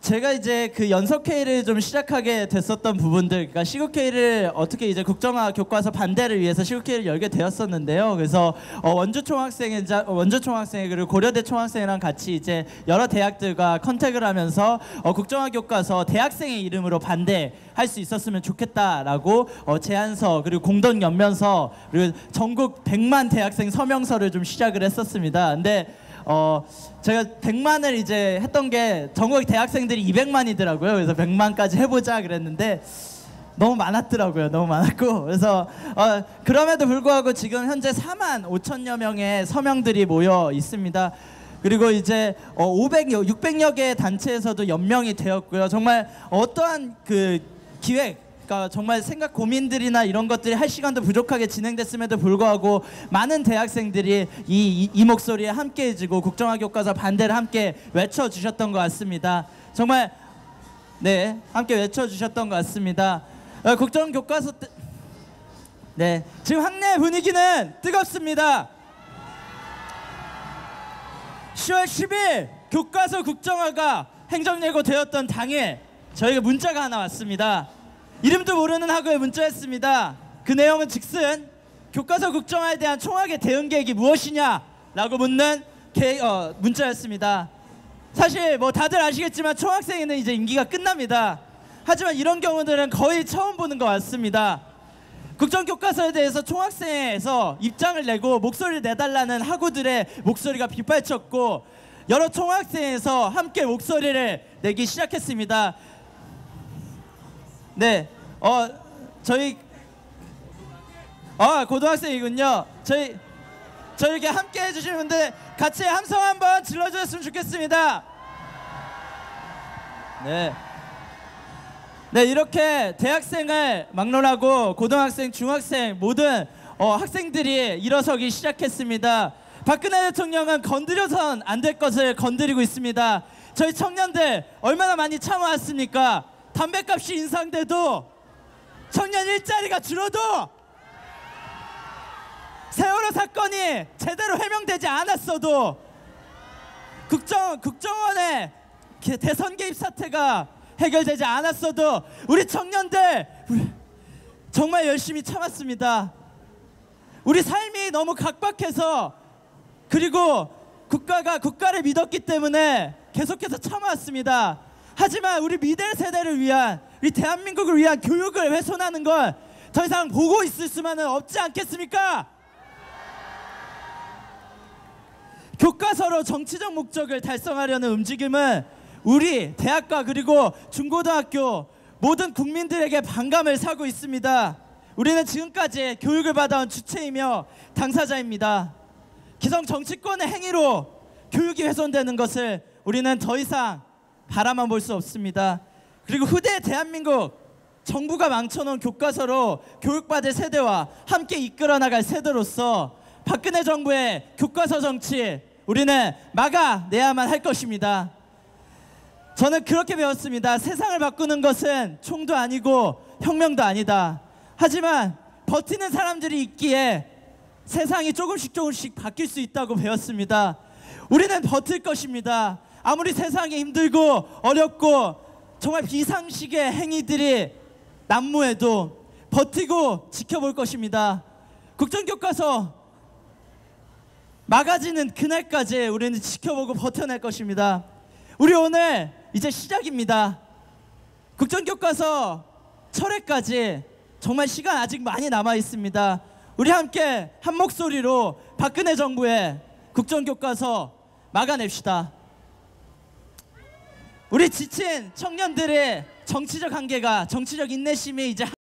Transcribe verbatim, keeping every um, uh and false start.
제가 이제 그 연석회의를 좀 시작하게 됐었던 부분들, 그러니까 시국회의를 어떻게 이제 국정화 교과서 반대를 위해서 시국회의를 열게 되었었는데요. 그래서 어 원주 총학생회, 원주 총학생회 그리고 고려대 총학생회랑 같이 이제 여러 대학들과 컨택을 하면서 어 국정화 교과서 대학생의 이름으로 반대할 수 있었으면 좋겠다라고 어 제안서 그리고 공동 연면서 그리고 전국 백만 대학생 서명서를 좀 시작을 했었습니다. 근데 어 제가 백만을 이제 했던 게 전국 대학생들이 이백만이더라고요. 그래서 백만까지 해보자 그랬는데 너무 많았더라고요. 너무 많았고 그래서 어 그럼에도 불구하고 지금 현재 사만 오천여 명의 서명들이 모여 있습니다. 그리고 이제 어 오백여, 육백여 개의 단체에서도 연명이 되었고요. 정말 어떠한 그 기획, 그러니까 정말 생각 고민들이나 이런 것들이 할 시간도 부족하게 진행됐음에도 불구하고 많은 대학생들이 이, 이, 이 목소리에 함께 해주고 국정화 교과서 반대를 함께 외쳐주셨던 것 같습니다. 정말 네 함께 외쳐주셨던 것 같습니다. 어, 국정 교과서 뜨... 네 지금 학내 분위기는 뜨겁습니다. 시월 십일 교과서 국정화가 행정예고되었던 당일 저희가 문자가 하나 왔습니다. 이름도 모르는 학우에 문자했습니다. 그 내용은 즉슨 교과서 국정화에 대한 총학의 대응 계획이 무엇이냐라고 묻는 게, 어, 문자였습니다. 사실 뭐 다들 아시겠지만 총학생회는 이제 임기가 끝납니다. 하지만 이런 경우들은 거의 처음 보는 것 같습니다. 국정교과서에 대해서 총학생회에서 입장을 내고 목소리를 내달라는 학우들의 목소리가 빗발쳤고 여러 총학생회에서 함께 목소리를 내기 시작했습니다. 네, 어 저희 아 고등학생이군요. 저희 저에게 함께 해주시는 분들 같이 함성 한번 질러주셨으면 좋겠습니다. 네, 네 이렇게 대학생을 막론하고 고등학생, 중학생 모든 어, 학생들이 일어서기 시작했습니다. 박근혜 대통령은 건드려선 안 될 것을 건드리고 있습니다. 저희 청년들 얼마나 많이 참아왔습니까? 담배값이 인상돼도 청년 일자리가 줄어도 세월호 사건이 제대로 해명되지 않았어도 국정, 국정원의 대선 개입 사태가 해결되지 않았어도 우리 청년들 정말 열심히 참았습니다. 우리 삶이 너무 각박해서 그리고 국가가 국가를 믿었기 때문에 계속해서 참아왔습니다. 하지만 우리 미래 세대를 위한, 우리 대한민국을 위한 교육을 훼손하는 걸 더 이상 보고 있을 수만은 없지 않겠습니까? 교과서로 정치적 목적을 달성하려는 움직임은 우리 대학과 그리고 중고등학교 모든 국민들에게 반감을 사고 있습니다. 우리는 지금까지 교육을 받아온 주체이며 당사자입니다. 기성 정치권의 행위로 교육이 훼손되는 것을 우리는 더 이상 바라만 볼 수 없습니다. 그리고 후대 대한민국 정부가 망쳐놓은 교과서로 교육받을 세대와 함께 이끌어 나갈 세대로서 박근혜 정부의 교과서 정치 우리는 막아내야만 할 것입니다. 저는 그렇게 배웠습니다. 세상을 바꾸는 것은 총도 아니고 혁명도 아니다. 하지만 버티는 사람들이 있기에 세상이 조금씩 조금씩 바뀔 수 있다고 배웠습니다. 우리는 버틸 것입니다. 아무리 세상이 힘들고 어렵고 정말 비상식의 행위들이 난무해도 버티고 지켜볼 것입니다. 국정교과서 막아지는 그날까지 우리는 지켜보고 버텨낼 것입니다. 우리 오늘 이제 시작입니다. 국정교과서 철회까지 정말 시간 아직 많이 남아 있습니다. 우리 함께 한 목소리로 박근혜 정부의 국정교과서 막아냅시다. 우리 지친 청년들의 정치적 한계가, 정치적 인내심이 이제